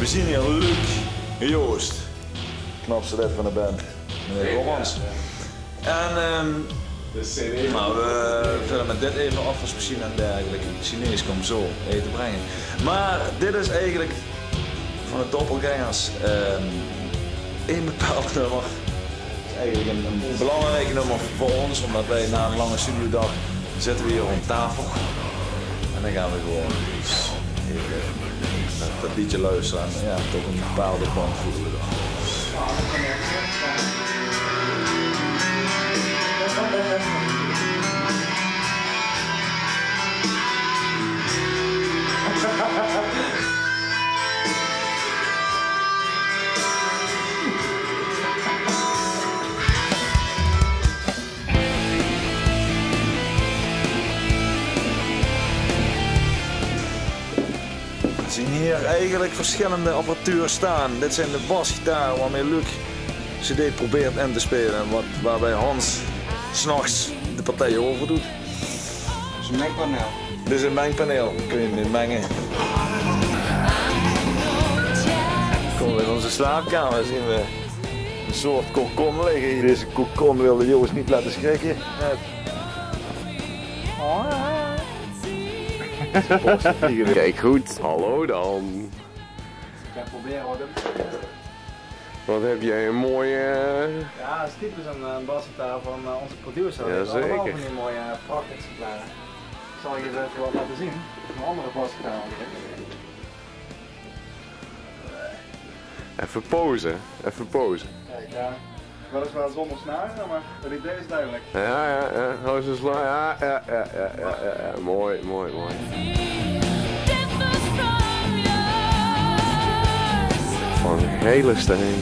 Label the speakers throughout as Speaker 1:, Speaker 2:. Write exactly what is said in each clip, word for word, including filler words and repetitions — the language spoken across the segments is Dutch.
Speaker 1: zien hier Luc Joost, knapste lid van de band, meneer Romans. En um, nou, we vullen met dit even af als machine en dergelijke. Chinees komt zo eten brengen. Maar dit is eigenlijk van de doppelgangers um, één bepaald nummer. Het is eigenlijk een, een belangrijk nummer voor ons, omdat wij na een lange studiodag zitten we hier om tafel. En dan gaan we gewoon even dat, dat liedje luisteren en ja, toch een bepaalde band voelen we dan. We zien hier eigenlijk verschillende apparatuur staan. Dit zijn de basgitaren waarmee Luc C D probeert in te spelen. Wat, waarbij Hans s'nachts de partij overdoet.
Speaker 2: Dit is een mengpaneel.
Speaker 1: Dit is een mengpaneel. Kun je niet mengen. Komen we in onze slaapkamer zien we een soort kokon liggen. Deze kokon wilde Joost niet laten schrikken.
Speaker 3: Kijk goed. Hallo dan.
Speaker 2: Ik ga proberen wat hem.
Speaker 3: Wat heb jij een mooie...
Speaker 2: Ja, dat is typisch een, een basgitaar van uh, onze producer.
Speaker 3: Ja, zeker.
Speaker 2: Allemaal van die mooie uh, prachtexemplaren. Ik zal je eens even wat laten zien. Een andere basgitaar.
Speaker 3: Even posen. Even posen.
Speaker 2: Kijk, ja. Weliswaar zonder snaren, maar het idee is duidelijk.
Speaker 3: Ja, ja, ja. Hou ze slaan. Ja, ja, ja, ja, ja, ja, ja. Mooi, mooi, mooi. Van hele steen.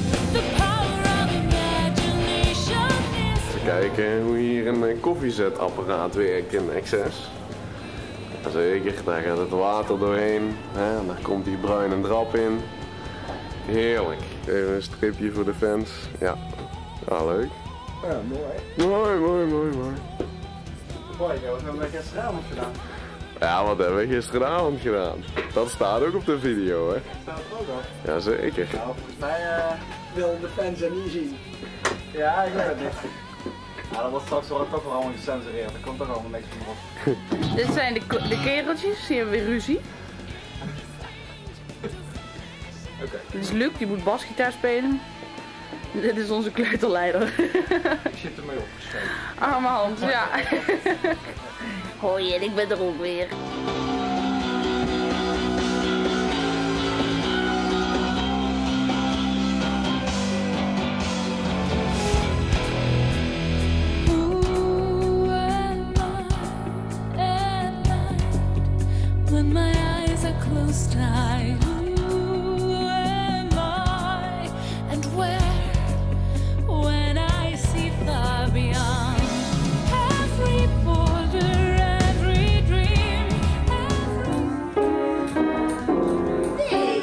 Speaker 3: Even kijken hoe hier een koffiezetapparaat werkt in X S. Jazeker, daar gaat het water doorheen. Hè? Daar komt die bruine drap in. Heerlijk. Even een stripje voor de fans. Ja, ja leuk.
Speaker 2: Ja, mooi.
Speaker 3: Mooi, mooi, mooi, mooi.
Speaker 2: Mooi, wat hebben we gisteravond gedaan?
Speaker 3: Ja, wat hebben we gisteravond gedaan? Dat staat ook op de video, hè?
Speaker 2: Staat er ook op?
Speaker 3: Jazeker.
Speaker 2: Nou, volgens mij uh, willen de fans het niet zien. Ja, ik weet het niet. Ja, dat wordt straks wel toch wel allemaal gecensureerd. Er komt toch allemaal niks van op.
Speaker 4: Dit zijn de, de kereltjes, die hebben weer ruzie.
Speaker 2: Oké.
Speaker 4: Dit is Luc, die moet basgitaar spelen. Dit is onze kleuterleider.
Speaker 2: Ik zit ermee opgeschreven.
Speaker 4: Arme Hans, ja. Hoi, en ik ben er ook weer.
Speaker 5: When my eyes are closed tight, who am I and where? When I see far beyond every border, every dream, every...
Speaker 6: Nee,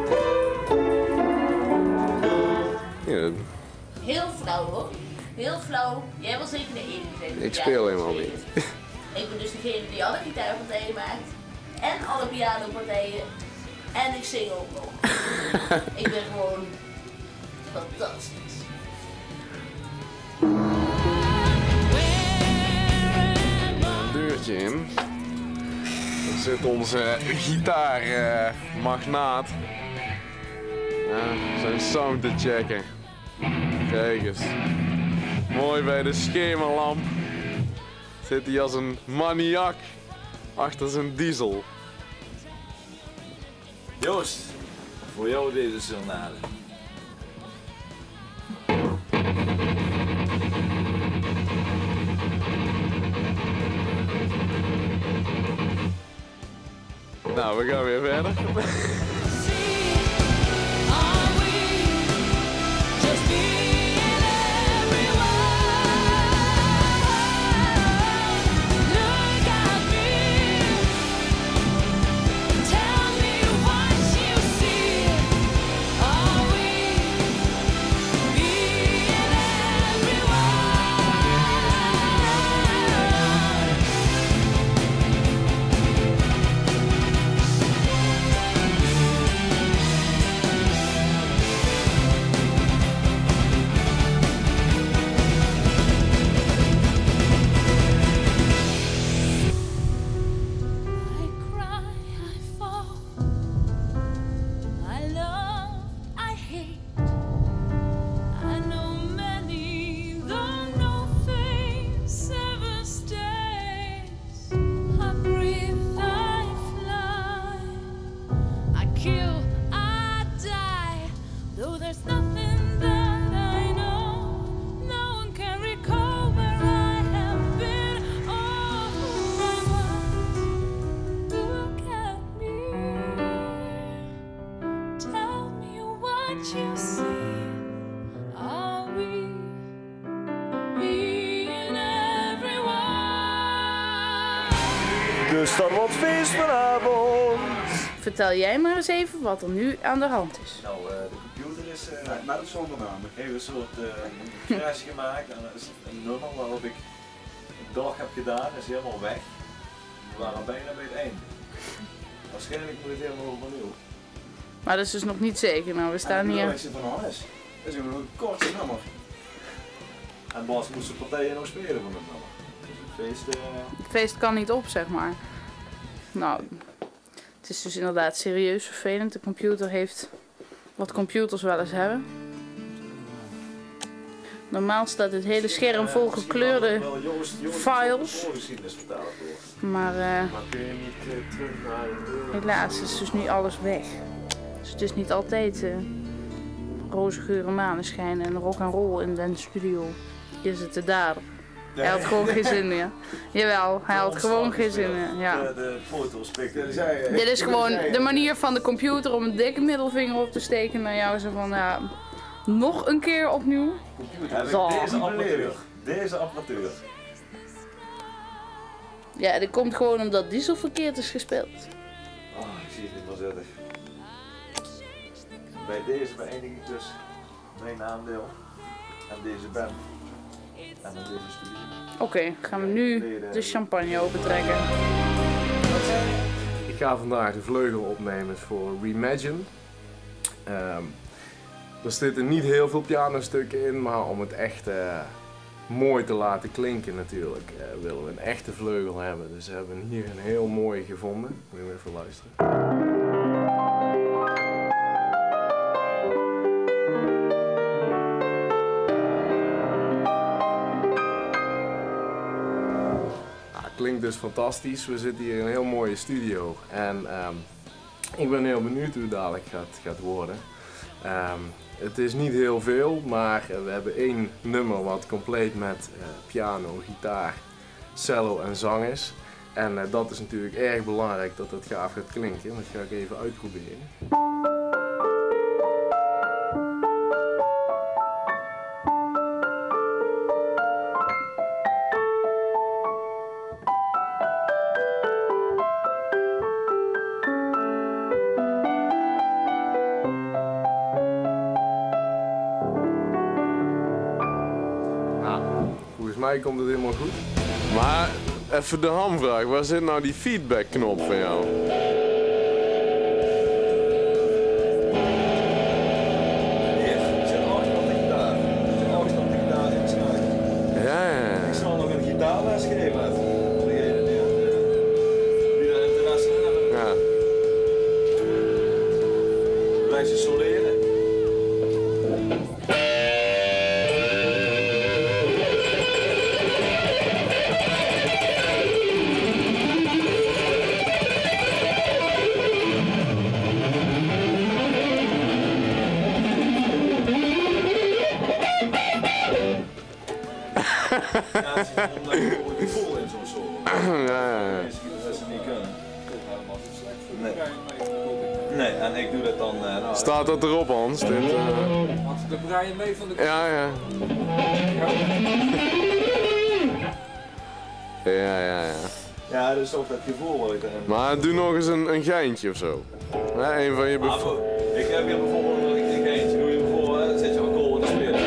Speaker 3: Ja,
Speaker 6: heel flauw hoor. Heel flauw. Jij wil zeker de enige zijn.
Speaker 3: ik speel helemaal niet.
Speaker 6: Ik ben dus degene die alle gitaarpartijen maakt. En alle pianopartijen. En ik zing ook nog. Ik ben gewoon fantastisch.
Speaker 3: Een deurtje in. Er zit onze gitaarmagnaat. Ja, zijn sound te checken. Kijk eens. Mooi bij de schemerlamp. Zit hij als een maniak achter zijn diesel.
Speaker 1: Joost, voor jou deze serenade.
Speaker 3: Nou, we gaan weer verder.
Speaker 1: Dus dat wordt feest vanavond.
Speaker 4: Vertel jij maar eens even wat er nu aan de hand is.
Speaker 1: Nou, uh, de computer is uh, met of zonder naam. Ik heb een soort uh, crash gemaakt en dat is een nummer waarop ik een dag heb gedaan, is helemaal weg. We waren bijna bij het einde. Waarschijnlijk moet het helemaal overnieuw.
Speaker 4: Maar dat is dus nog niet zeker. Nou, we staan hier.
Speaker 1: Dat is van alles. Dat is een kortste nummer. En Bas moest de partijen nog spelen van het nummer. Dus het feest... Uh...
Speaker 4: Het feest kan niet op, zeg maar. Nou, het is dus inderdaad serieus vervelend. De computer heeft wat computers wel eens hebben. Normaal staat het hele scherm vol gekleurde files. Maar uh, helaas is dus nu alles weg. Dus het is niet altijd uh, roze geuren, maneschijn en rock and roll in de studio. Hier zitten daar. Hij had gewoon geen zin meer. Jawel, hij had gewoon geen zin meer. Ja.
Speaker 1: De, de foto's pikken.
Speaker 4: Dit is gewoon de manier van de computer om een dikke middelvinger op te steken naar jou. Zo van, ja, nog een keer opnieuw.
Speaker 1: Zo. Deze apparatuur. Deze apparatuur.
Speaker 4: Ja, dat komt gewoon omdat diesel verkeerd is gespeeld.
Speaker 1: Oh, ik zie het niet meer zitten. Bij deze beëindig ik dus mijn aandeel en deze band. En met deze studie.
Speaker 4: Oké, okay, gaan we nu de champagne opentrekken.
Speaker 3: Ik ga vandaag de vleugel opnemen voor Reimagine. Um, er zitten niet heel veel pianostukken in, maar om het echt uh, mooi te laten klinken natuurlijk, uh, willen we een echte vleugel hebben. Dus we hebben hier een heel mooie gevonden. Moet je even luisteren. Klinkt dus fantastisch. We zitten hier in een heel mooie studio en um, ik ben heel benieuwd hoe het dadelijk gaat, gaat worden. Um, het is niet heel veel, maar we hebben één nummer wat compleet met uh, piano, gitaar, cello en zang is. En uh, dat is natuurlijk erg belangrijk dat het gaaf gaat klinken. Dat ga ik even uitproberen. Volgens mij komt het helemaal goed. Maar even de hamvraag, waar zit nou die feedback knop van jou?
Speaker 1: Hier zit achter de gitaar. Er zit achter de gitaar in het
Speaker 3: Ja, ja.
Speaker 1: Ik zal nog een gitaarles geven. Voor degene die, die daar interesse in hebben.
Speaker 3: Ja.
Speaker 1: Blijf je zo leren. Ja, het is omdat je gewoon niet vol in zo'n solo.
Speaker 3: Ja, ja, ja.
Speaker 1: Mensen die dat ze niet kunnen. Nee. Nee, en ik doe dat dan. Uh, nou,
Speaker 3: Staat dat erop, Hans? Dit, uh...
Speaker 2: Had de Brian mee van de
Speaker 3: Ja, ja. Ja, ja, ja.
Speaker 1: ja, dat is toch dat gevoel wat ik erin.
Speaker 3: Maar doe nog eens een, een geintje of zo. Ja, een van je
Speaker 1: Maar voor, ik heb hier bijvoorbeeld een, een geintje. Doe je bijvoorbeeld, dan zet je akkoorden te spelen.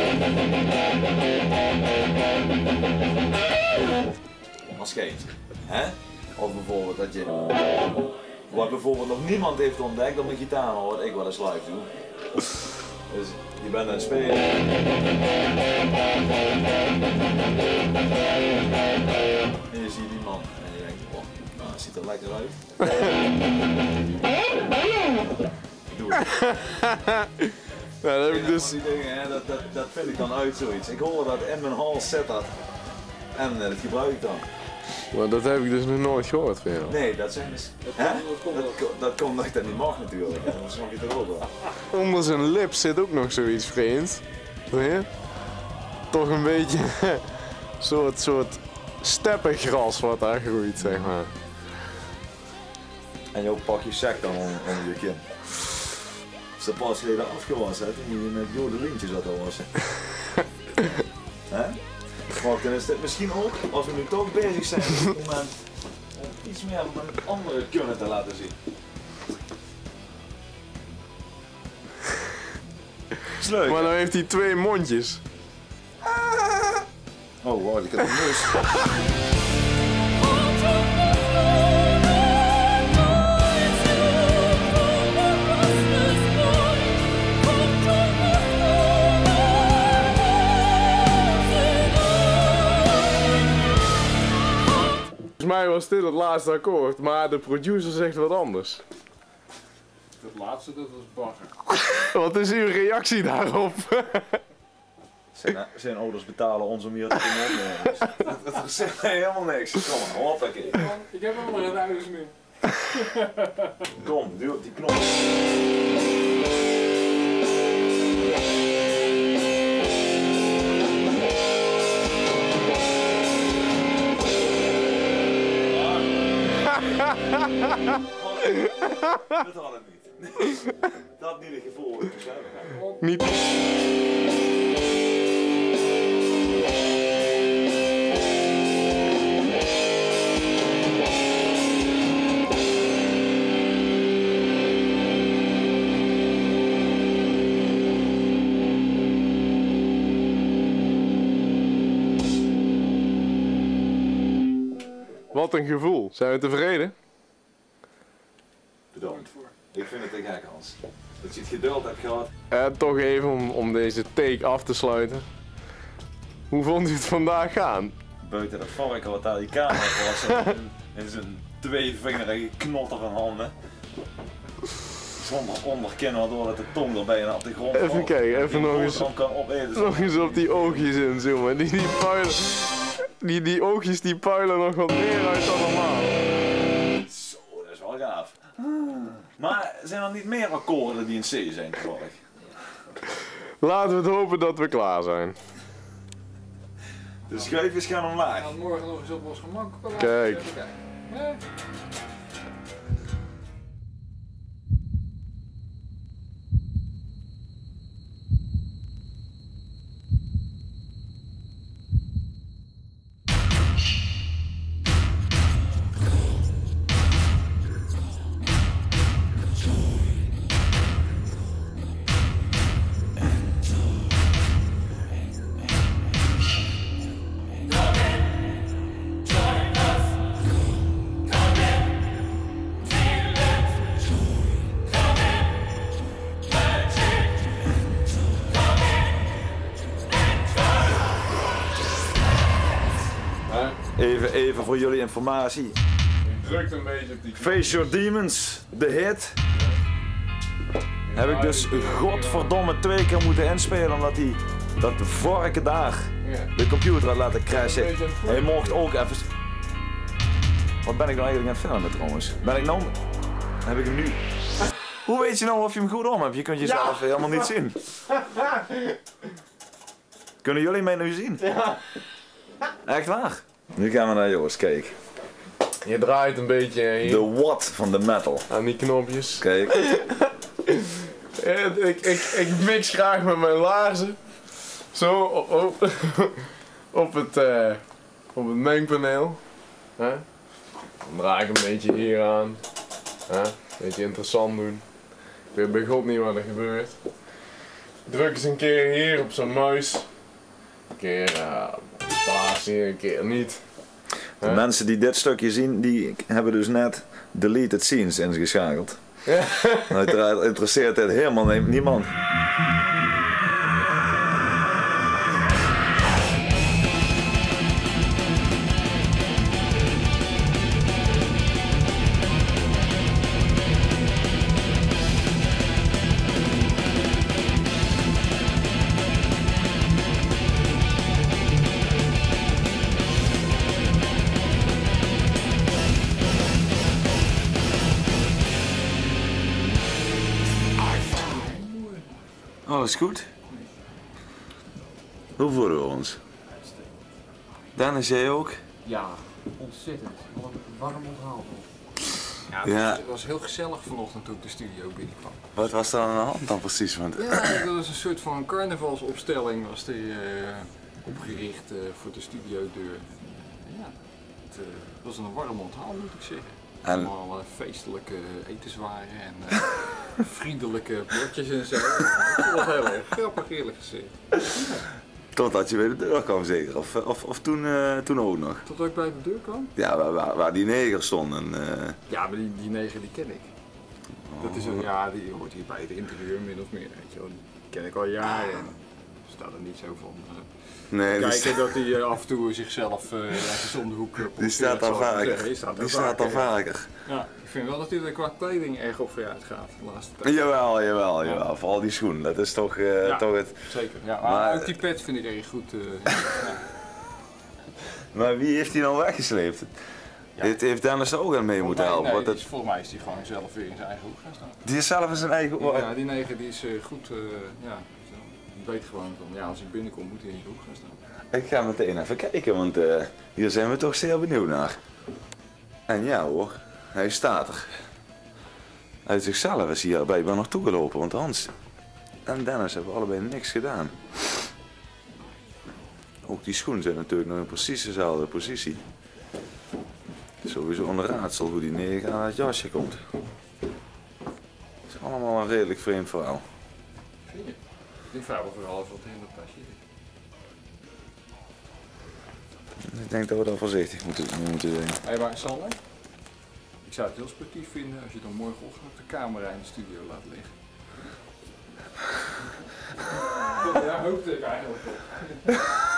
Speaker 1: Als geintje. Hè? Of bijvoorbeeld dat je. Wat bijvoorbeeld nog niemand heeft ontdekt op een gitaar, maar wat ik wel eens live doe. Dus je bent aan het spelen. En je ziet die man en je denkt, oh, nou, het ziet er lekker uit. Doe het.
Speaker 3: Ja, dat heb ik dus...
Speaker 1: Die dingen, hè, dat, dat, dat vind ik dan uit zoiets. Ik hoor dat in mijn hals zit dat. En uh, dat gebruik ik dan.
Speaker 3: Maar dat heb ik dus nog nooit gehoord van jou.
Speaker 1: Nee, dat zijn dus... Hè? Dat, dat komt omdat dat niet mag natuurlijk. Ja, dan snap je het er ook wel.
Speaker 3: Onder zijn lip zit ook nog zoiets vreemds. Zie je? Toch een beetje een soort, soort steppengras wat daar groeit, zeg maar.
Speaker 1: En je pak je zak dan onder, onder je kin. Als dat pas geleden afgewassen hebt en je met jodelientjes zat te wassen. Hè? Maar dan is dit misschien ook, als we nu toch bezig zijn op het moment om iets iets meer van een andere kunnen te laten zien. Is leuk.
Speaker 3: Maar
Speaker 1: hè?
Speaker 3: dan heeft hij twee mondjes.
Speaker 1: Oh, wacht, ik heb een neus.
Speaker 3: Volgens mij was dit het laatste akkoord, maar de producer zegt wat anders.
Speaker 2: Het laatste, dat was bagger.
Speaker 3: Wat is uw reactie daarop?
Speaker 1: Zijn, zijn ouders betalen ons om hier te kunnen opnemen. Dat, dat zegt mij helemaal niks. Kom maar, hoppakee.
Speaker 2: Ik heb helemaal geen huis meer.
Speaker 1: Kom, duw op die knop. Dat had het niet. Nee, dat had niet het gevoel.
Speaker 3: Niet. Wat een gevoel. Zijn we tevreden?
Speaker 1: Bedankt. Ik vind het te gek, Hans. Dat je het geduld hebt gehad.
Speaker 3: En toch even om, om deze take af te sluiten. Hoe vond u het vandaag gaan?
Speaker 1: Buiten dat varken wat daar die camera was in, in zijn tweevingerige knotter van handen. Zonder onderkin waardoor dat de tong er bijna op de grond
Speaker 3: Even
Speaker 1: valt.
Speaker 3: kijken, even
Speaker 1: Die
Speaker 3: nog eens.
Speaker 1: boterham kan opeten.
Speaker 3: Nog eens op die oogjes inzoomen. Die, die, puilen, die, die oogjes die puilen nog wat meer uit dan normaal.
Speaker 1: Zo, dat is wel gaaf. Maar zijn er niet meer akkoorden die in C zijn toevallig?
Speaker 3: Laten we het hopen dat we klaar zijn.
Speaker 1: De schijfjes gaan omlaag.
Speaker 2: Gaan morgen nog eens op ons gemak.
Speaker 3: Kijk.
Speaker 2: Even kijken. Ja.
Speaker 1: Even, even voor jullie informatie.
Speaker 3: Je drukt een beetje op die
Speaker 1: Face Your Demons, de hit. Heb ik dus godverdomme twee keer moeten inspelen omdat hij dat vorige daar de computer had laten crashen. Hij mocht ook even... Wat ben ik nou eigenlijk aan het filmen trouwens? Ben ik nou... Heb ik hem nu... Hoe weet je nou of je hem goed om hebt? Je kunt jezelf ja. helemaal niet zien. Kunnen jullie mij nu zien?
Speaker 2: Ja.
Speaker 1: Echt waar? Nu gaan we naar Joost, kijk.
Speaker 3: Je draait een beetje hier
Speaker 1: De watt van de metal.
Speaker 3: aan die knopjes.
Speaker 1: Kijk.
Speaker 3: ik, ik, ik mix graag met mijn laarzen. Zo op, op, op, het, uh, op het mengpaneel. Huh? Dan draai ik een beetje hier aan. Huh? Een beetje interessant doen. Ik weet bij God niet wat er gebeurt. Druk eens een keer hier op zo'n muis. Een keer uh, plaats hier, een keer niet.
Speaker 1: De huh? mensen die dit stukje zien, die hebben dus net deleted scenes ingeschakeld.
Speaker 3: Ja.
Speaker 1: Uiteraard interesseert dit helemaal niemand. Alles goed? Hoe voelen we ons? Dennis, jij ook?
Speaker 2: Ja, ontzettend. Wat een warm onthaal. Ja,
Speaker 1: Ja.
Speaker 2: Het was heel gezellig vanochtend toen ik de studio binnenkwam.
Speaker 1: Wat was er aan de hand dan precies? Want...
Speaker 2: Ja, dat was een soort van carnavalsopstelling was die, uh, opgericht uh, voor de studiodeur. Ja.
Speaker 7: het uh, was een warm onthaal, moet ik zeggen.
Speaker 1: En...
Speaker 7: Allemaal uh, feestelijke etenswaren en uh, vriendelijke bordjes en zo. Dat was heel erg grappig, eerlijk gezegd. Ja.
Speaker 1: Totdat je bij de deur kwam zeker, of, of, of toen, uh, toen ook nog?
Speaker 7: Totdat ik bij de deur kwam?
Speaker 1: Ja, waar, waar, waar die negers stonden. Uh...
Speaker 7: Ja, maar die, die neger die ken ik. Oh. Dat is een, ja, die hoort hier bij het interieur min of meer, weet je wel. Die ken ik al jaren en staat er niet zo van. Uh,
Speaker 1: nee,
Speaker 7: kijken
Speaker 1: staat...
Speaker 7: dat hij uh, af en toe zichzelf uh, ergens om de hoek uh,
Speaker 1: Die staat al vaker.
Speaker 7: Die staat,
Speaker 1: die staat al vaker.
Speaker 7: Ja, ik vind wel dat hij er qua kleding erg op vooruit gaat de laatste tijd.
Speaker 1: Jawel, jawel, jawel. Ja. Vooral die schoen, dat is toch, uh,
Speaker 7: ja,
Speaker 1: toch het...
Speaker 7: Zeker, ja. Maar, maar ook die pet vind ik erg goed. Uh, ja.
Speaker 1: Maar wie heeft die dan weggesleept? Ja. Heeft, heeft Dennis er ook aan mee moeten helpen?
Speaker 7: Nee,
Speaker 1: dat...
Speaker 7: is, volgens mij is die gewoon zelf weer in zijn eigen hoek gaan staan.
Speaker 1: Die is zelf in zijn eigen hoek?
Speaker 7: Ja, die neger die is uh, goed, uh, ja, die weet gewoon van, ja, als hij binnenkomt moet hij in zijn hoek gaan staan.
Speaker 1: Ik ga meteen even kijken, want uh, hier zijn we toch zeer benieuwd naar. En ja hoor, hij staat er. Uit zichzelf is hij erbij bij naartoe gelopen, want Hans en Dennis hebben allebei niks gedaan. Ook die schoen zit natuurlijk nog in precies dezelfde positie. Sowieso een raadsel hoe die neger aan het jasje komt. Het is allemaal een redelijk vreemd verhaal.
Speaker 7: Vind je? Die vrouw vooral wat in dat tasje.
Speaker 1: Ik denk dat we daar voorzichtig moeten, moeten zijn.
Speaker 7: Hé, maar Sander, ik zou het heel sportief vinden als je dan morgenochtend op de camera in de studio laat liggen. Ja, hoopte ik eigenlijk op.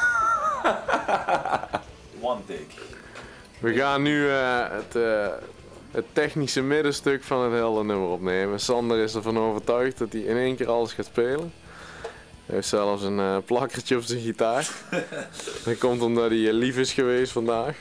Speaker 1: One take.
Speaker 3: We gaan nu uh, het, uh, het technische middenstuk van het hele nummer opnemen. Sander is ervan overtuigd dat hij in één keer alles gaat spelen. Hij heeft zelfs een uh, plakkertje op zijn gitaar. Dat komt omdat hij uh, lief is geweest vandaag.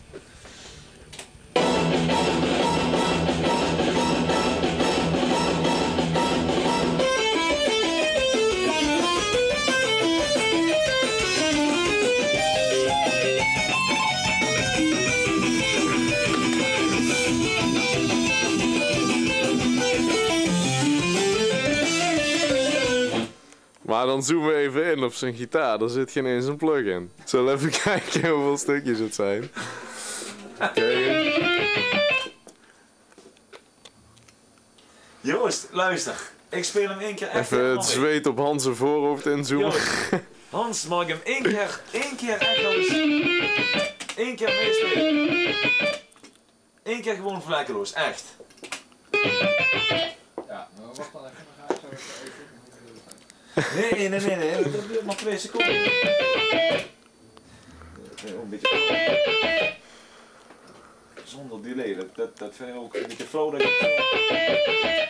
Speaker 3: Maar dan zoomen we even in op zijn gitaar, daar zit geen eens een plug in. Zullen we even kijken hoeveel stukjes het zijn. Kijken.
Speaker 1: Joost, luister. Ik speel hem één keer echt.
Speaker 3: Even het zweet op Hans' voorhoofd inzoomen.
Speaker 1: Joost, Hans, mag ik hem één keer, één keer echt nog eens... Eén keer meespelen. Eén keer gewoon vlekkeloos, echt.
Speaker 7: Ja, maar wacht dan even, dan ga ik zo even...
Speaker 1: Nee, nee, nee, nee, nee, dat duurt maar twee seconden. Een beetje zonder delay, dat, dat, dat vind ik ook een beetje flow. Dat ik...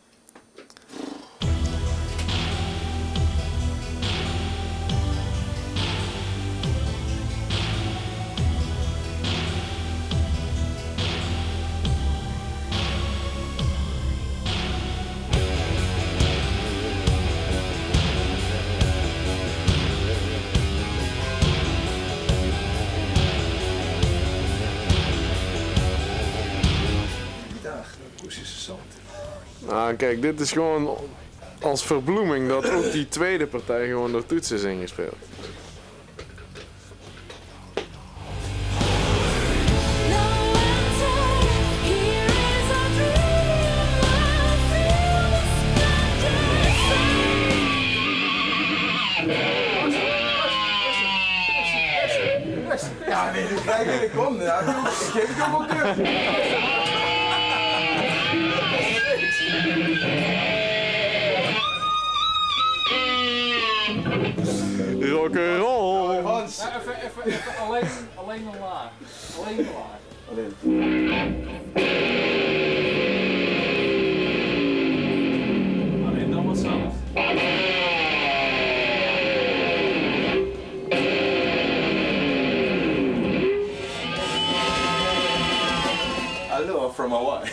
Speaker 3: Nou, kijk, dit is gewoon als verbloeming dat ook die tweede partij gewoon door toetsen is ingespeeld.
Speaker 2: Ja, nee, nu krijg je de kom. Ja, ik geef het ook op deur.
Speaker 3: Rock'n'roll!
Speaker 2: Hans!
Speaker 7: Ja, even, even, even alleen, alleen een laag. Alleen een laag.
Speaker 1: Alleen. Alleen dan wat zelf. Hallo from Hawaii.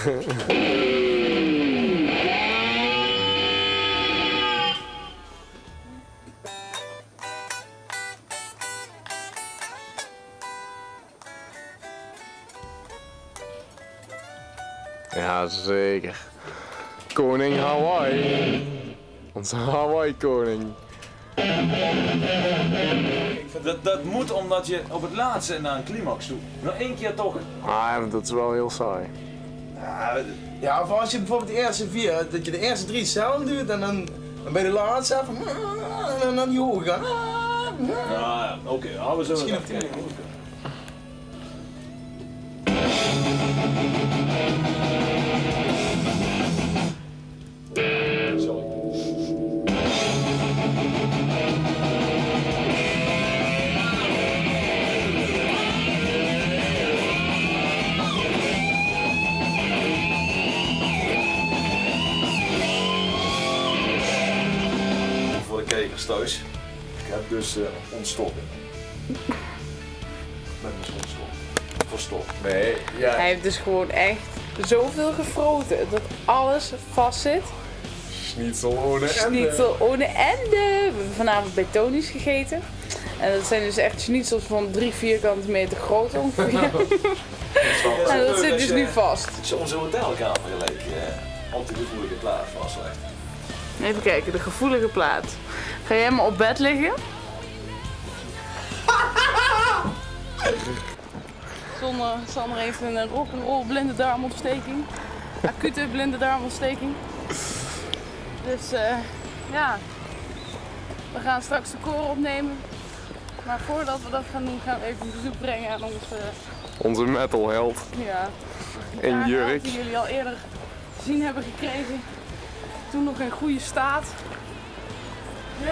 Speaker 3: Ja, zeker. Koning Hawaii. Onze Hawaii koning.
Speaker 1: Dat, dat moet omdat je op het laatste naar een climax toe. Nog één keer toch.
Speaker 3: Ah, dat is wel heel saai.
Speaker 2: Ja, ja, of als je bijvoorbeeld de eerste vier, dat je de eerste drie hetzelfde doet en dan, dan bij de laatste even en dan naar die hoog gaan.
Speaker 1: Ja, ja oké, okay, ja, we zullen
Speaker 2: Misschien
Speaker 1: even kijken. Sorry. Voor de kijkers thuis. Ik heb dus uh, ontstoppen. Ik ben dus ontstoppen. Verstopt.
Speaker 3: Nee, ja.
Speaker 4: Hij heeft dus gewoon echt zoveel gefroten dat alles vast zit.
Speaker 3: Schnitzel ohne
Speaker 4: Schnitzel ohne ende. We hebben vanavond bij Tony's gegeten. En dat zijn dus echt schnitzels van drie vierkante meter groot ongeveer. En dat zit dus nu vast.
Speaker 1: Als je onze hotelkamer gelijk eh, op de gevoelige plaat vastlegt.
Speaker 4: Even kijken, de gevoelige plaat. Ga jij maar op bed liggen? Zonder, Sander heeft een rock'n'roll blinde darmontsteking. Acute blinde darmontsteking. Dus uh, ja, we gaan straks de koren opnemen. Maar voordat we dat gaan doen, gaan we even een bezoek brengen aan onze,
Speaker 3: Onze metalheld.
Speaker 4: ja,
Speaker 3: In jurk.
Speaker 4: die jullie al eerder gezien hebben gekregen. Toen nog in goede staat. Ja.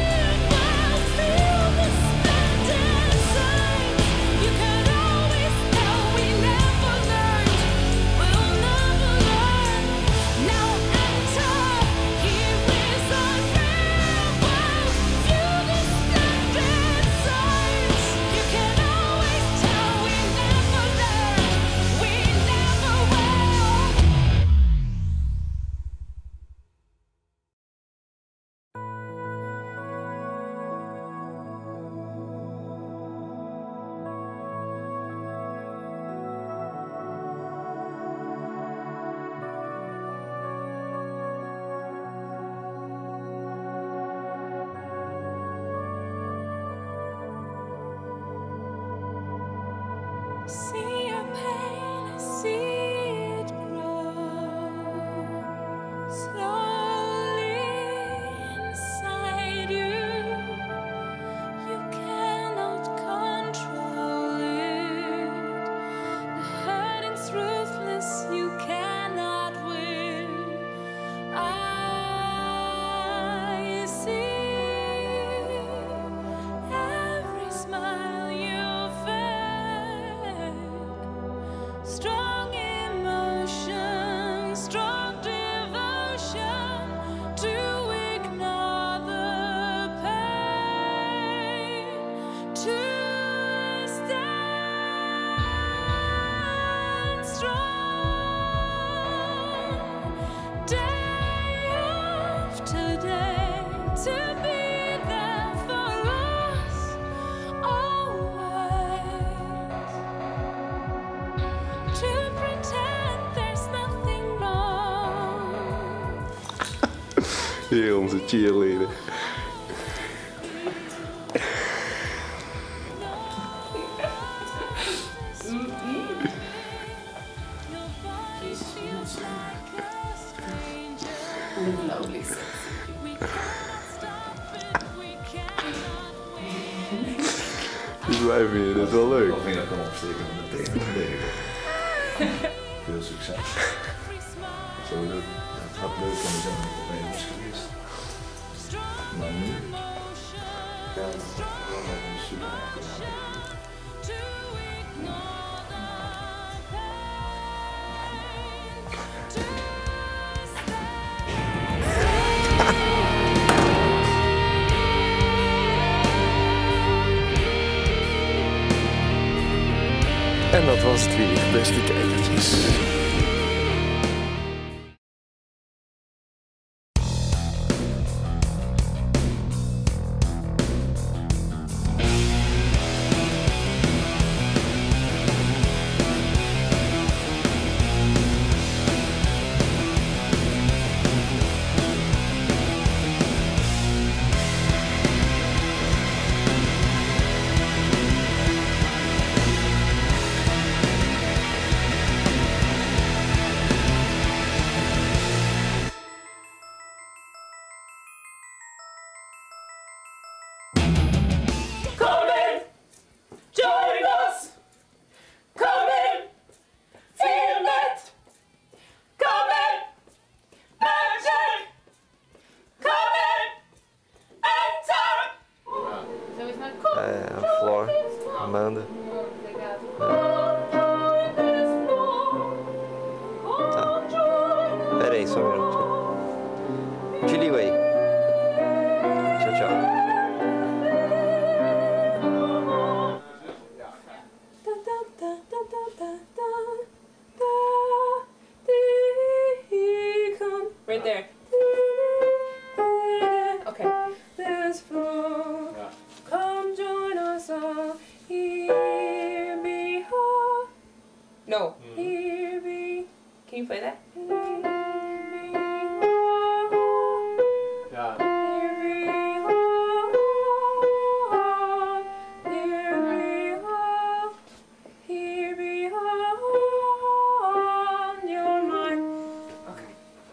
Speaker 5: See your pain, see it grow slowly inside you. You cannot control it. The hurting's ruthless, you cannot win. I see every smile you fake. Strong emotion, strong devotion to ignore the pain, to stand strong day after day, to be there for us always. To pretend there's nothing wrong.
Speaker 3: Hier onze cheerleader.
Speaker 5: Your body feels like a stranger. We cannot stop it, we cannot win.
Speaker 3: Dus wij vinden dit wel leuk.
Speaker 1: Ik vind dat ik kan opsteken met de tenen te leren. Veel succes.
Speaker 5: Every smile,
Speaker 1: Zo leuk. Het had leuk kunnen zijn dat het bij was geweest. Maar nu gaan we wel nog een super happy
Speaker 5: to ignore the pain, to
Speaker 3: En dat was het weer, beste kijkertjes.
Speaker 8: race zo weer op. Julie Way. Ciao, ciao.
Speaker 9: Right there. Okay. This floor. Come join us all. Here be all. No. Here be. Can you play that?
Speaker 3: Ja.
Speaker 9: Here be all. Here be all. Here be all. You're mine. Okay.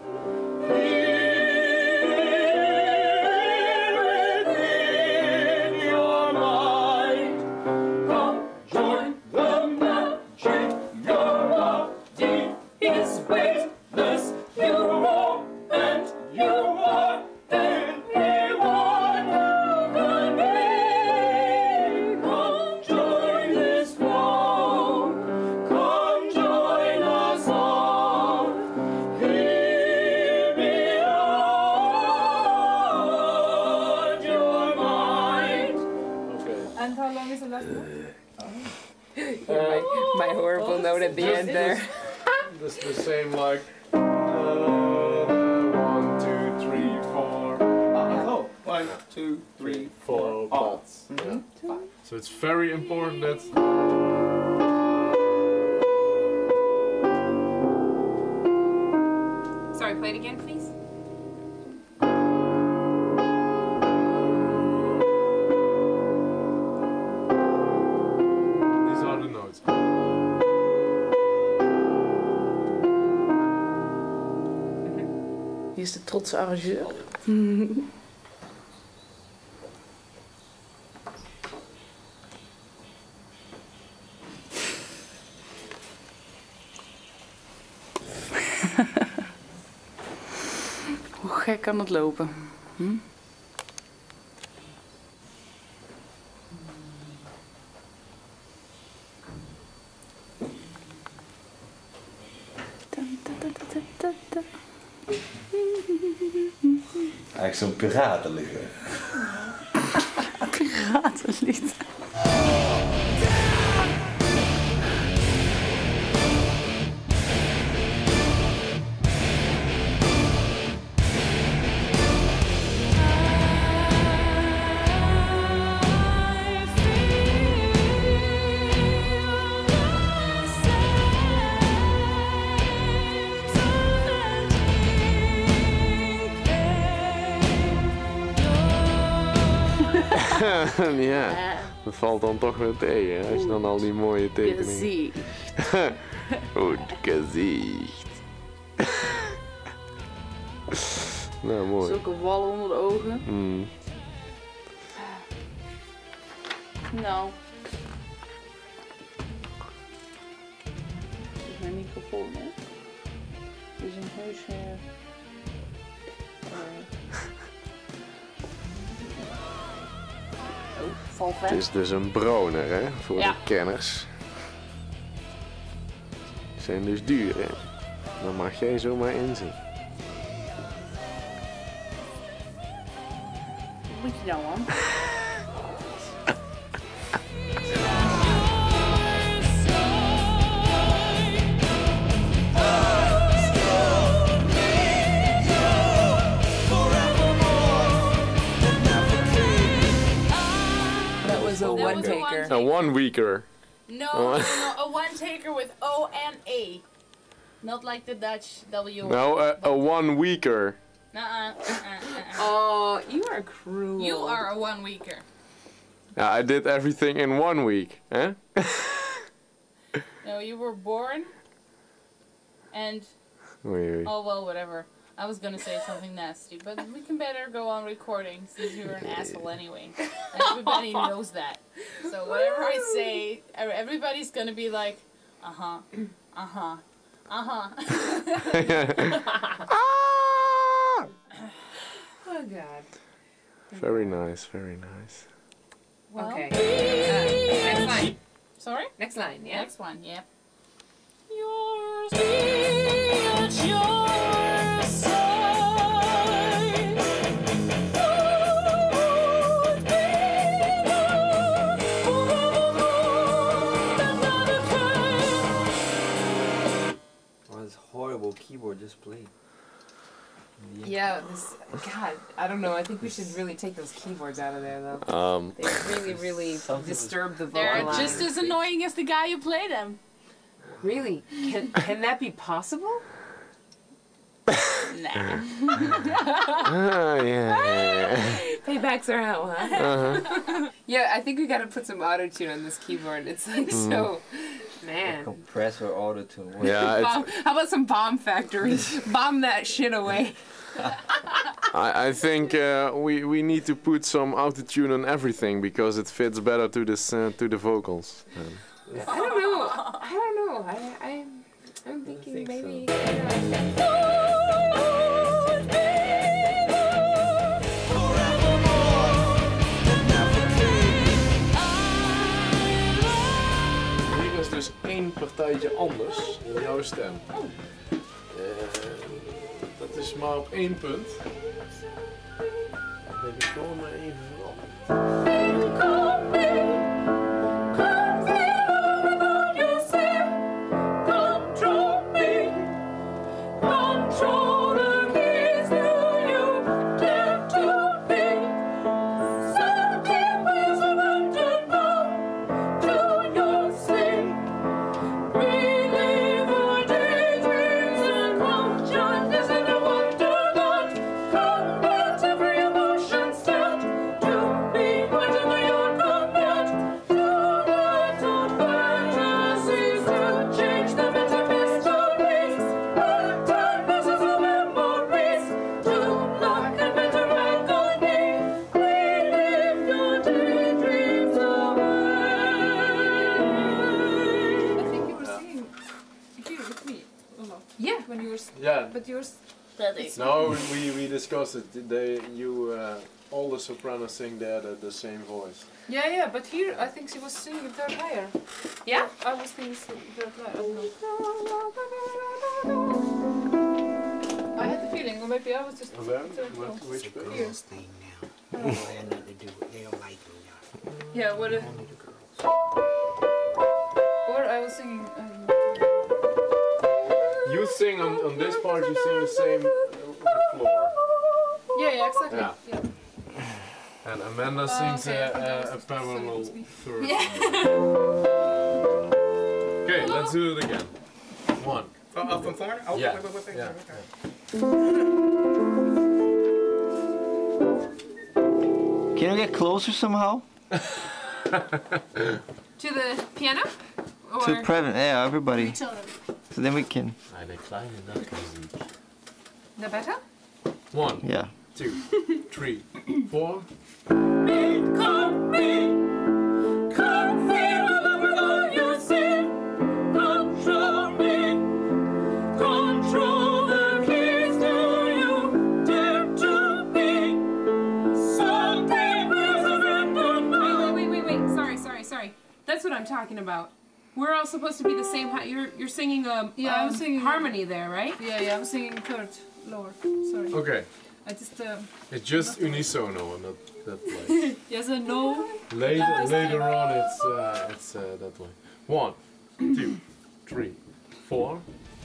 Speaker 9: And how long is the last one? my, my horrible note at the end there.
Speaker 3: This the same like uh, one, two, three, four.
Speaker 2: Oh, one, two, three,
Speaker 3: Four parts.
Speaker 2: Mm-hmm.
Speaker 3: Yeah. So it's very important that
Speaker 9: Sorry, play it again, please.
Speaker 3: these are the notes.
Speaker 4: Hier is de trotse arrangeur. Hoe gek kan het lopen? Hm?
Speaker 1: Eigenlijk zo'n piratenlied.
Speaker 4: Piratenlied.
Speaker 3: Ja, dat valt dan toch weer tegen, hè, als je dan al die mooie tekeningen...
Speaker 4: Gezicht.
Speaker 3: Goed gezicht. Nou, mooi.
Speaker 4: Zulke wallen onder de ogen.
Speaker 3: Mm.
Speaker 4: Nou. Dat is mijn microfoon, hè? Dit is een heus... Uh, uh, oh, valvet.
Speaker 3: Het is dus een Browner, hè, voor
Speaker 4: Ja.
Speaker 3: de kenners. Die zijn dus duur, hè. Dan mag jij zomaar inzien.
Speaker 4: Wat moet je nou, man?
Speaker 9: That was a one taker.
Speaker 3: A one weeker.
Speaker 6: No, no, no, a one taker with O and A. Not like the Dutch W.
Speaker 3: No, a, a one weeker.
Speaker 6: Nuh-uh, uh-uh, uh-uh.
Speaker 9: Oh, you are cruel.
Speaker 6: You are a one weeker.
Speaker 3: Yeah, I did everything in one week, hè?
Speaker 6: No, you were born and
Speaker 3: Oei, oei.
Speaker 6: oh well, whatever. I was gonna say something nasty, but we can better go on recording since you're an asshole anyway. And everybody knows that. So whatever I say, ev- everybody's gonna be like, uh huh, uh huh, uh huh.
Speaker 3: Ah!
Speaker 9: Oh god.
Speaker 3: Very nice, very nice.
Speaker 6: Well,
Speaker 9: Okay. Uh, next line.
Speaker 6: sorry?
Speaker 9: Next line, yeah?
Speaker 6: Next one, yep. Yours, yours, yours.
Speaker 8: this horrible keyboard just played.
Speaker 9: Yeah, this, God, I don't know. I think we should really take those keyboards out of there, though.
Speaker 3: Um,
Speaker 9: They really, really disturb the vocal
Speaker 6: They're
Speaker 9: line.
Speaker 6: just as annoying as the guy who played them.
Speaker 9: Really? Can, can that be possible?
Speaker 6: Nah.
Speaker 3: ah, yeah, yeah.
Speaker 9: Paybacks are out, huh?
Speaker 3: Uh-huh.
Speaker 9: Yeah, I think we gotta put some auto-tune on this keyboard. It's like
Speaker 3: Mm.
Speaker 9: so... Man.
Speaker 8: Compressor auto-tune.
Speaker 3: Yeah, it's,
Speaker 9: Bomb, how about some bomb factory? Bomb that shit away.
Speaker 3: I, I think uh, we we need to put some autotune on everything because it fits better to this uh, to the vocals. Um,
Speaker 9: I don't know. I don't know. I, I, I'm thinking
Speaker 8: think
Speaker 9: maybe...
Speaker 3: Hier is dus één partijtje anders in jouw stem. Uh, dat is maar op één punt. Dat heb ik gewoon maar even veranderd.
Speaker 9: Yeah, when you were...
Speaker 3: Yeah.
Speaker 9: But you were...
Speaker 3: No, we, we discussed it. They, you, uh, all the sopranos sing there the, the same voice.
Speaker 9: Yeah, yeah, but here I think she was singing a third higher. Yeah? I was singing third higher. I don't know. I had the feeling, or maybe I was just...
Speaker 3: And then,
Speaker 9: third low.
Speaker 3: what, which bit?
Speaker 9: Here.
Speaker 10: Thing now. I had nothing to do with. They don't like me now.
Speaker 9: Yeah, what if...
Speaker 10: Only the girls.
Speaker 9: Or I was singing... Um,
Speaker 3: You sing on, on this part, you sing the same uh, floor.
Speaker 9: yeah, yeah, exactly.
Speaker 3: Yeah.
Speaker 9: Yeah.
Speaker 3: And Amanda
Speaker 9: Oh,
Speaker 3: sings
Speaker 9: okay, I
Speaker 3: a,
Speaker 9: thought that
Speaker 3: a, a
Speaker 9: was
Speaker 3: parallel
Speaker 9: supposed to be-
Speaker 3: third.
Speaker 9: Yeah.
Speaker 3: Okay, let's do it again. One.
Speaker 10: Oh, oh, from foreign? Oh,
Speaker 3: Yeah.
Speaker 10: wait, wait, wait, wait,
Speaker 3: Yeah.
Speaker 10: wait,
Speaker 8: Can we get closer somehow?
Speaker 9: To the piano? Or...
Speaker 8: To Previn, yeah, everybody. So then we can.
Speaker 3: Eine kleine Nachtmusik.
Speaker 9: The better?
Speaker 3: One,
Speaker 8: Yeah.
Speaker 3: two, three, four.
Speaker 9: Wait, wait, wait, wait. Sorry, sorry, sorry. That's what I'm talking about. We're all supposed to be the same height. You're you're singing um,
Speaker 6: Yeah, I'm
Speaker 9: um,
Speaker 6: singing-
Speaker 9: harmony there, right?
Speaker 6: Yeah, yeah, I'm singing third lower. Sorry.
Speaker 3: Okay,
Speaker 6: I just, uh,
Speaker 3: it's just unisono and not that way.
Speaker 6: yes and no.
Speaker 3: Later, later on, it's uh, it's uh, that way. One, two, three, four.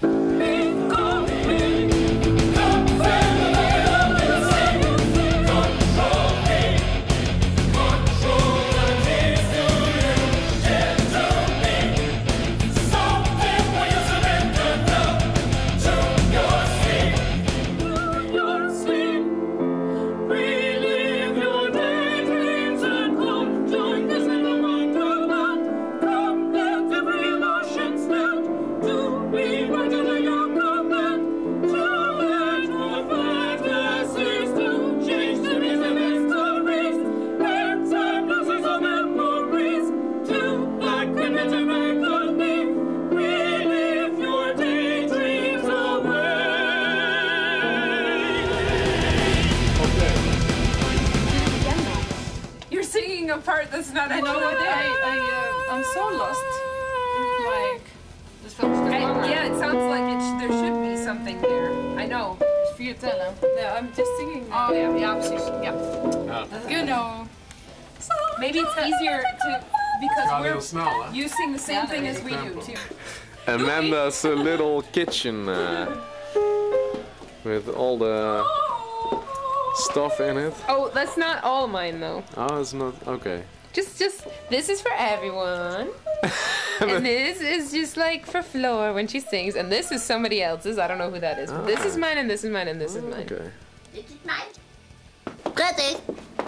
Speaker 9: You're singing a part that's not.
Speaker 6: I know what I, I, uh, I'm so lost. Like, this film's
Speaker 9: I,
Speaker 6: longer.
Speaker 9: yeah, it sounds like it sh there should be something there. I know.
Speaker 6: Vier tellen.
Speaker 9: Yeah, I'm just singing.
Speaker 6: Oh ja, ja precies. Ja.
Speaker 3: Ja.
Speaker 6: You know.
Speaker 9: Maybe it's easier to because
Speaker 3: Gaat
Speaker 9: we're
Speaker 3: heel snel, hè?
Speaker 9: you sing the same
Speaker 6: Ja,
Speaker 9: thing
Speaker 6: dat
Speaker 9: as we do
Speaker 3: tempo.
Speaker 9: too.
Speaker 3: Amanda's uh, little kitchen uh, with all the stuff in it.
Speaker 9: Oh, that's not all mine though.
Speaker 3: Oh, it's not okay.
Speaker 9: Just, just this is for everyone, and this is just like for Floor when she sings, and this is somebody else's. I don't know who that is. But
Speaker 3: Ah.
Speaker 9: this is mine, and this is mine, and this is mine.
Speaker 3: Okay.
Speaker 5: This is mine. Ready?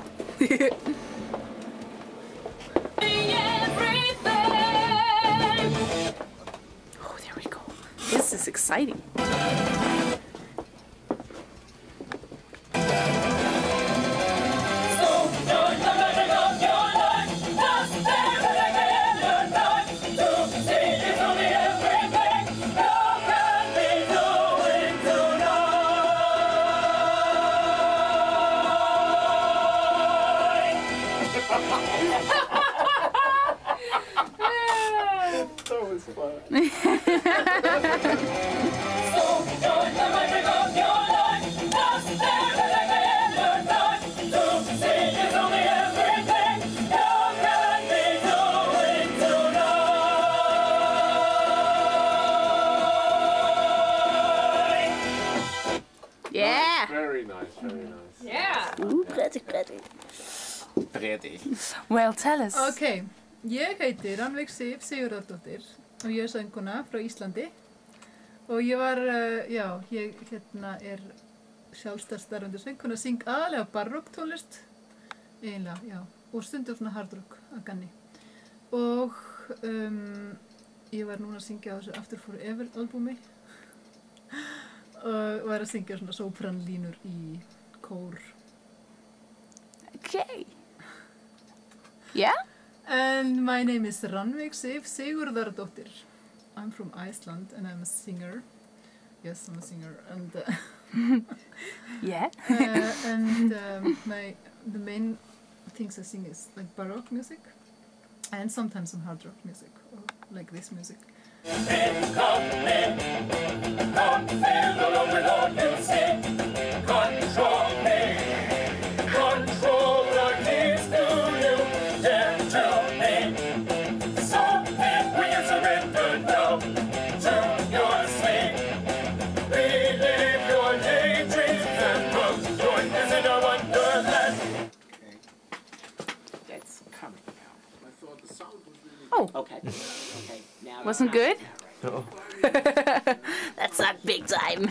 Speaker 4: Oh, there we go. This is exciting. Yeah.
Speaker 3: Very nice, very nice.
Speaker 9: Yeah.
Speaker 4: Ooh, pretty, pretty.
Speaker 7: Pretty.
Speaker 4: Well, tell us.
Speaker 11: Ok, ég heiti Rannveig Sif Sigurðardóttir og ég er sönguna frá Íslandi og ég var, uh, já, ég hérna er sjálfstætt starfandi sönguna, syng aðalega barokktónlist, eiginlega, já, og stundum svona hardrock að ganni. Og um, ég var núna að syngja á þessu After Forever albúmi og var að syngja svona sopranlínur í kór.
Speaker 4: Okay. Yeah?
Speaker 11: And my name is Rannveig Sif Sigurðardóttir. I'm from Iceland and I'm a singer. Yes, I'm a singer. And uh,
Speaker 4: yeah.
Speaker 11: uh, and um, my the main things I sing is like baroque music and sometimes some hard rock music, or like this music.
Speaker 10: That's coming now.
Speaker 3: I thought the sound was really
Speaker 4: Oh.
Speaker 10: Okay. Okay. Now
Speaker 4: Wasn't good?
Speaker 3: No.
Speaker 4: That sucked big time.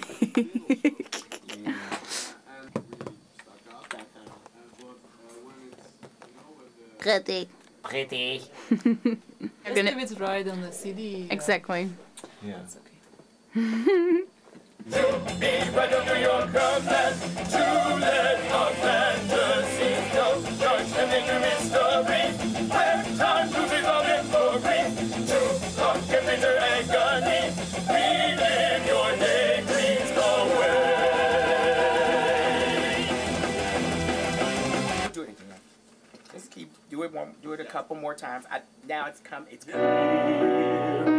Speaker 4: Pretty.
Speaker 10: Pretty.
Speaker 11: Just if it's right on the C D.
Speaker 4: Exactly.
Speaker 7: Yeah.
Speaker 11: That's okay.
Speaker 5: Right under your command to let our fantasies go. Judge and into mystery. Where time loses all memory. To rock and bitter agony. Relive your daydreams away.
Speaker 10: Do it again. Just keep do it one do it a couple more times. I, now it's come it's coming.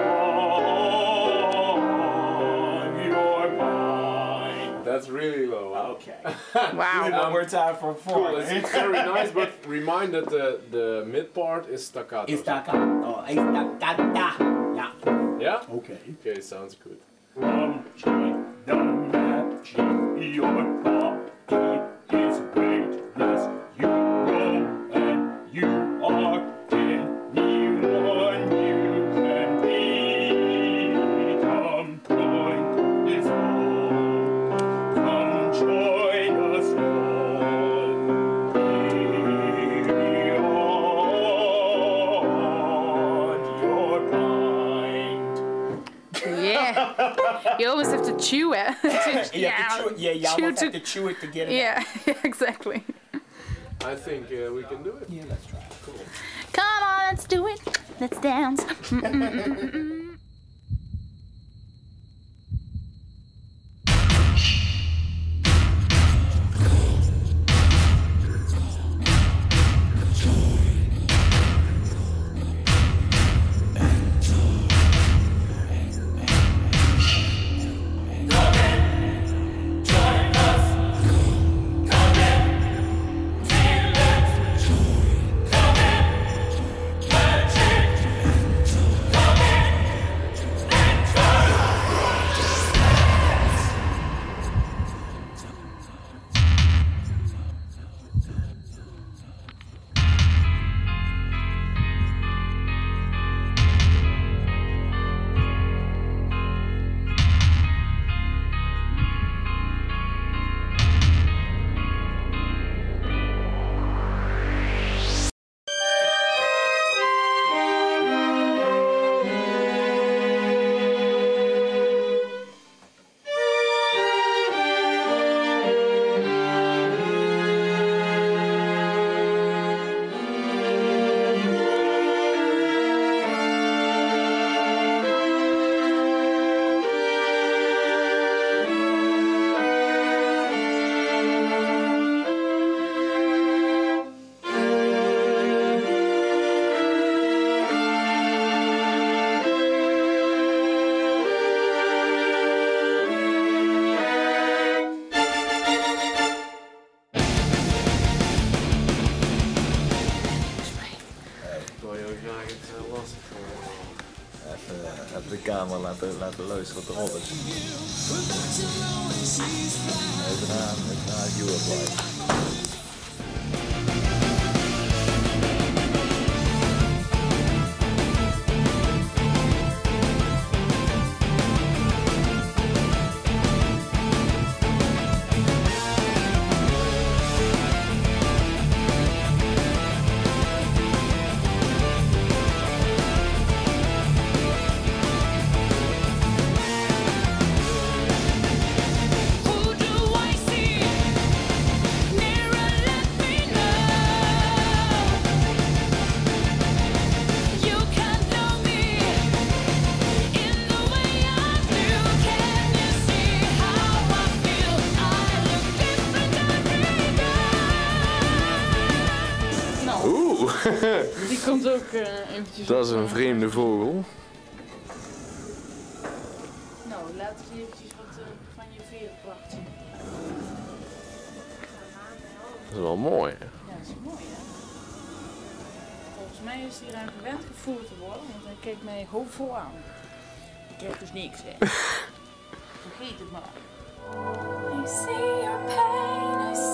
Speaker 3: That's really low.
Speaker 10: Okay.
Speaker 4: Wow.
Speaker 10: One more time for four.
Speaker 3: Cool, it's, it's very nice, but remind that the, the mid part is staccato.
Speaker 10: It's staccato. It's staccato. Yeah.
Speaker 3: Yeah?
Speaker 10: Okay.
Speaker 3: Okay, sounds good.
Speaker 5: Come join the magic. Your body is weightless. You grow and you are anyone you can be. Come join this all. Come join us all. Beyond your mind.
Speaker 4: Yeah. You almost have to chew it. To-
Speaker 10: You have to chew it. Yeah, you
Speaker 4: chew
Speaker 10: almost
Speaker 4: to-
Speaker 10: have to chew it to get it
Speaker 4: Yeah, exactly.
Speaker 3: I think uh, we can do it.
Speaker 10: Yeah, let's try.
Speaker 3: Cool.
Speaker 4: Come on, let's do it. Let's dance. Mm-mm-mm-mm-mm.
Speaker 5: Come in,
Speaker 1: gaan we laten, laten luisteren wat erop is. Even naar, even naar Europe Live.
Speaker 4: Die komt ook uh, eventjes.
Speaker 3: Dat is een vreemde vogel.
Speaker 4: Nou, laat eens eventjes wat uh, van je veerpracht zien.
Speaker 3: Dat is wel mooi. Hè?
Speaker 4: Ja, dat is mooi hè. Volgens mij is hij eraan gewend gevoerd te worden, want hij kijkt mij hoopvol aan. Ik krijg dus niks hè. Vergeet het maar.
Speaker 5: I see your pain, I